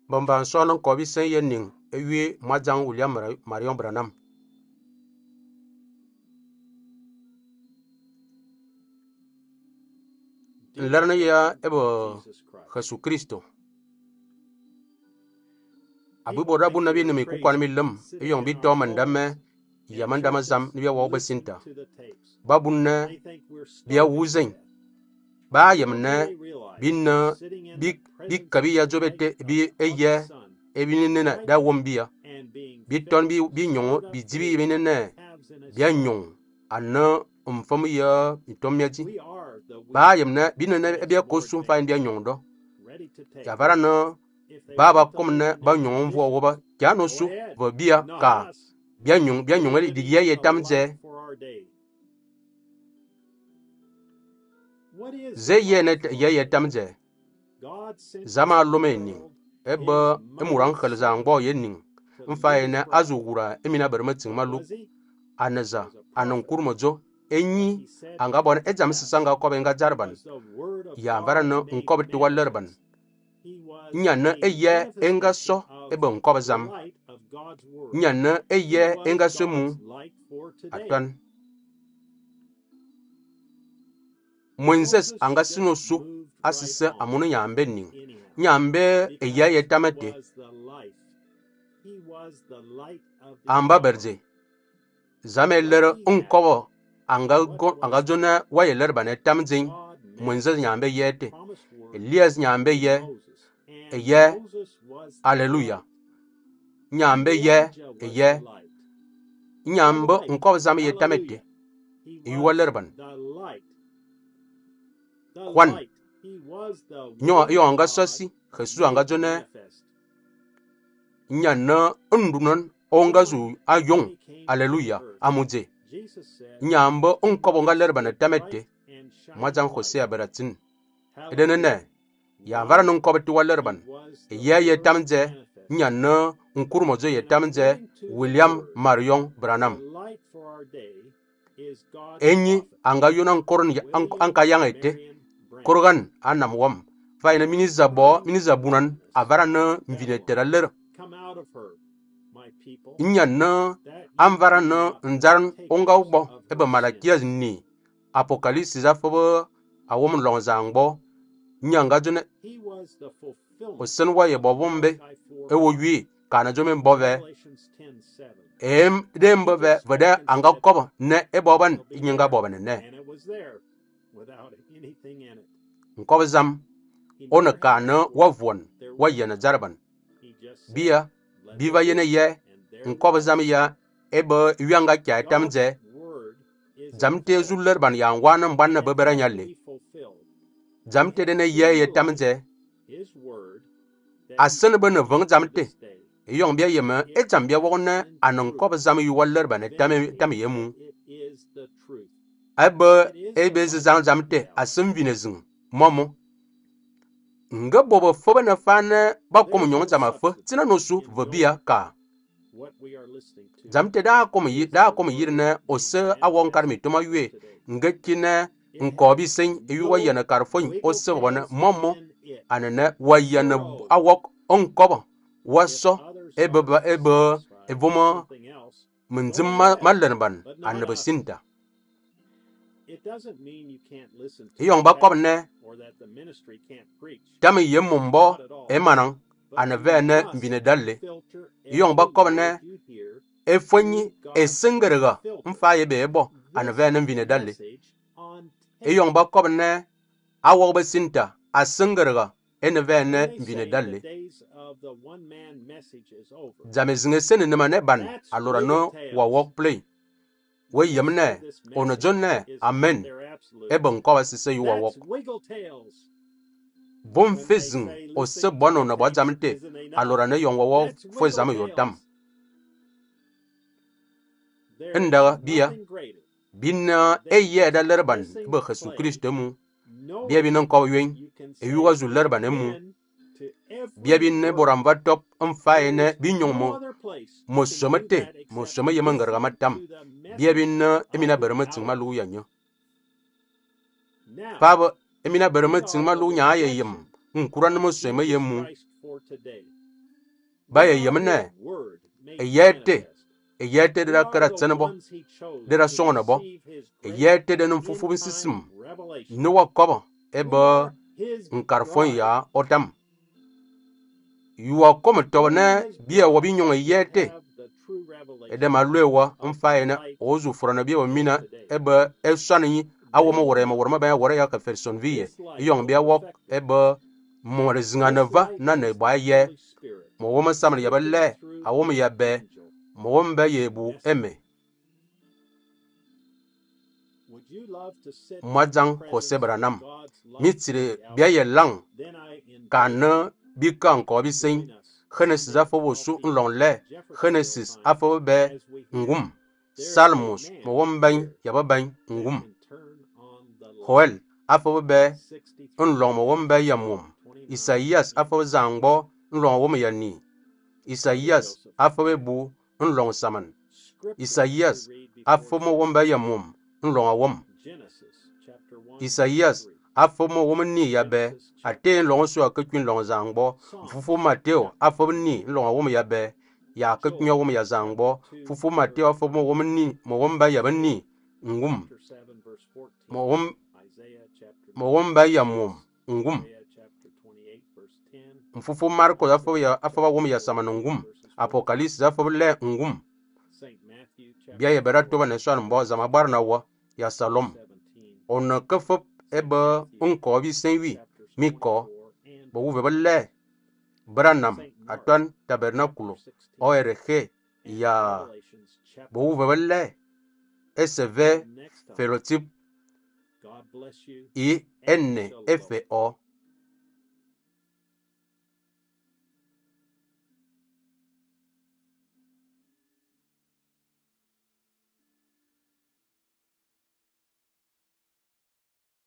Bomban son ko bi sen yening ewi Majang William Marion Branham. Lerna ya ebo Yesukristo. Abu boda bu nabi nimi ku kwan mi lum yong bi to mandame ya mandama zam ni wa basinta. Babunne biya wuzen. Ba yamne binna bi kabi ya jobete bi eye ebinina da wombia. Bi ton bi nyongo bi jibi binene biya nyong anna umfamu ya mitomyaji. Ba yamne binene biya kosum fa biya nyong do. Ya varana baba komne ba nyong vo woba jano su vo biya ka biya nyong di ye tamze ze ye tamze zama lomeni eba emurang khalza ngbo yening mfaena azugura emina bermatin malu anaza anan kurmojo enyi anga bon ejam sanga ko benga jarban ya varana nkobti wallerban nyana eye enga so ebe nkob zam nyana eye enga so mu atan Moses anga sino su asise amunu nyambe ning nyambe eye tamate amba berje zameller nkobo anga jona wayeller bane tamjin Moses nyambe yete Elias nyambe eye Hallelujah. Nyambe eye nyambe nkob zam ye tamete yuwalerban kwan yo anga sosi Yesu anga jone nyana ndunon onga zu ayong Hallelujah amuje nyambe nkob nga lerban tamete Majang Hosea beratin edenene ya vara nkob ti walerban ye tamje nyana nkurmojo ye tamje William Marion Branham enyi anga yona nkoron anka yangete korgan anam wam faina miniza bunan avara na mvinetera ler nyana amvara na nzaran onga ubo ebe malakia ni apokalipsi za fobo awom longzangbo nyanga jone osen wa ye bobombe ewo wi kana jome mbove dembove vada anga koba ne eboban nyanga boban ne nkob zam ona kana wavon wa yena jarban biva yene ye nkob zam ya ebe yanga kya tamje jamte zuller ban ya ngwana mbanna bebera nyalle jamte dene ye tamje asen bene vong jamte yong bia yema jambia wona anan kob zam yu waller ban tam yemu ebe zan jamte asen vinezin momo nga bobo foba na fana ba kom nyong jama fo tina no su vobia ka jamte da kom yirna ose awon karmi tuma yue nga kina nkobi sen yuwa yana karfon ose wona momo anana wayana awok onkoba waso eboma munzimma mallanban annaba sinta yong ba kobne tami yemumbo emanang anavene mbine dalle yong ba kobne efonyi esengerga mfaye bebo anavene mbine dalle yong ba kobne awo ba sinta asengerga enavene mbine dalle jamezinge sene ne ban alora no wa work play we yemne ono jonne amen ebon ko wasise yu wa wok bon fezin o se bono na ba jamte alora ne yon wa fo zam yo tam enda biya binna eye da lerban be Yesukristo mu biya binan ko yen e yu wa zu lerban mu biya binne boramba top mfaene binyomo mo somete yemangarga matam biya binna emina bermatin malu yanyo paba emina bermatin malu nya ayem nkuran mo sema yemu ba ye yemne yete de kara tsenbo de ra songna bo yete de num fufu sisim no wa kobo eba nkarfon ya otam yuwa komo tobne biya wabi nyong yete ede malwewa mfaena ozu furana biya wamina eba esani awoma worema ba wore ya ka Jeffersonville yong biya wok eba more zinganava na ne ba ye mo woma samre ya balle awoma ya be mo womba yebu eme mwajang Jose Branham mitire biya ye lang kana bikan ko bisin Genesis afo wosu nlong le Genesis afo be ngum Salmos mo womban ya baban ngum Joel afo be nlong mo womba ya mum Isaias afo zangbo nlong wom ya ni Isaias afo be bu nlong saman Isaias afo mo womba ya mum nlong awom Isaias afo mo wom ni ya be ate long so akatwin long zangbo fufu Mateo afo ni long awom ya be ya akatwin awom ya zangbo fufu Mateo afo mo wom ni mo womba ya bani ngum mo womba ya mum ngum fufu Marko afo ba wom ya saman ngum Apocalypse afo le ngum biya ye berato ne so mbo zama barna wa ya Salom on kafop eba unko bi senwi miko bo wuve balle Branham atwan TABERNACLE ORG ya bo wuve balle SV Fellowship INFO